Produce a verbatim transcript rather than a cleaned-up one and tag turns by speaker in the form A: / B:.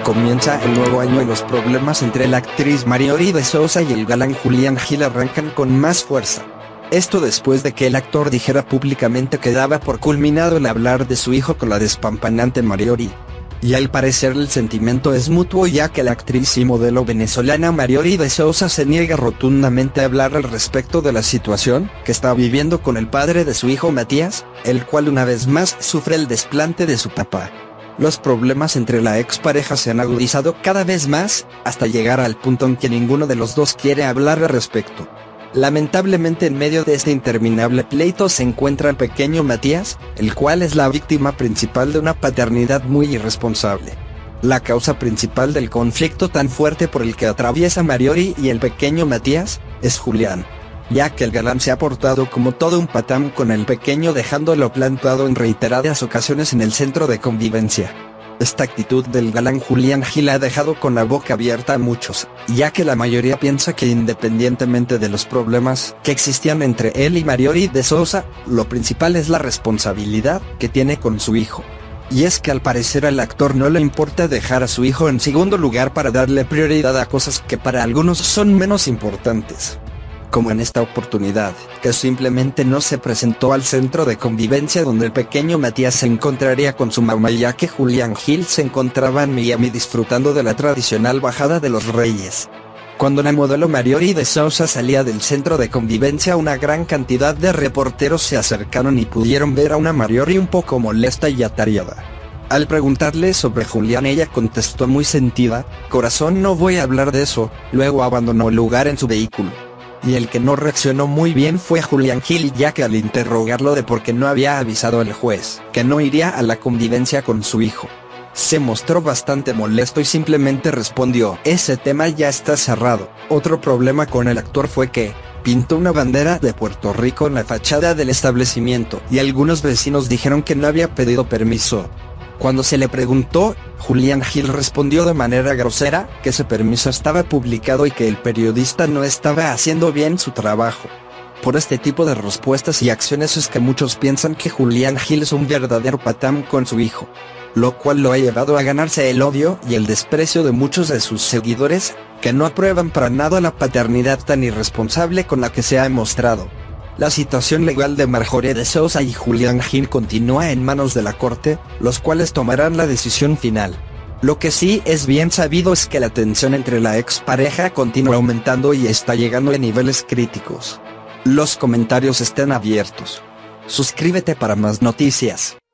A: Comienza el nuevo año y los problemas entre la actriz Marjorie de Souza y el galán Julián Gil arrancan con más fuerza. Esto después de que el actor dijera públicamente que daba por culminado el hablar de su hijo con la despampanante Marjorie. Y al parecer el sentimiento es mutuo, ya que la actriz y modelo venezolana Marjorie de Souza se niega rotundamente a hablar al respecto de la situación que está viviendo con el padre de su hijo Matías, el cual una vez más sufre el desplante de su papá. Los problemas entre la expareja se han agudizado cada vez más, hasta llegar al punto en que ninguno de los dos quiere hablar al respecto. Lamentablemente, en medio de este interminable pleito se encuentra el pequeño Matías, el cual es la víctima principal de una paternidad muy irresponsable. La causa principal del conflicto tan fuerte por el que atraviesa Marjorie y el pequeño Matías es Julián, ya que el galán se ha portado como todo un patán con el pequeño, dejándolo plantado en reiteradas ocasiones en el centro de convivencia. Esta actitud del galán Julián Gil ha dejado con la boca abierta a muchos, ya que la mayoría piensa que independientemente de los problemas que existían entre él y Marjorie de Souza, lo principal es la responsabilidad que tiene con su hijo. Y es que al parecer al actor no le importa dejar a su hijo en segundo lugar para darle prioridad a cosas que para algunos son menos importantes. Como en esta oportunidad, que simplemente no se presentó al centro de convivencia donde el pequeño Matías se encontraría con su mamá, ya que Julián Gil se encontraba en Miami disfrutando de la tradicional bajada de los Reyes. Cuando la modelo Marjorie de Souza salía del centro de convivencia, una gran cantidad de reporteros se acercaron y pudieron ver a una Marjorie un poco molesta y atareada. Al preguntarle sobre Julián, ella contestó muy sentida: "Corazón, no voy a hablar de eso". Luego abandonó el lugar en su vehículo. Y el que no reaccionó muy bien fue Julián Gil, ya que al interrogarlo de por qué no había avisado al juez que no iría a la convivencia con su hijo, se mostró bastante molesto y simplemente respondió: "Ese tema ya está cerrado". Otro problema con el actor fue que pintó una bandera de Puerto Rico en la fachada del establecimiento, y algunos vecinos dijeron que no había pedido permiso. Cuando se le preguntó, Julián Gil respondió de manera grosera que ese permiso estaba publicado y que el periodista no estaba haciendo bien su trabajo. Por este tipo de respuestas y acciones es que muchos piensan que Julián Gil es un verdadero patán con su hijo, lo cual lo ha llevado a ganarse el odio y el desprecio de muchos de sus seguidores, que no aprueban para nada la paternidad tan irresponsable con la que se ha mostrado. La situación legal de Marjorie de Souza y Julián Gil continúa en manos de la corte, los cuales tomarán la decisión final. Lo que sí es bien sabido es que la tensión entre la expareja continúa aumentando y está llegando a niveles críticos. Los comentarios están abiertos. Suscríbete para más noticias.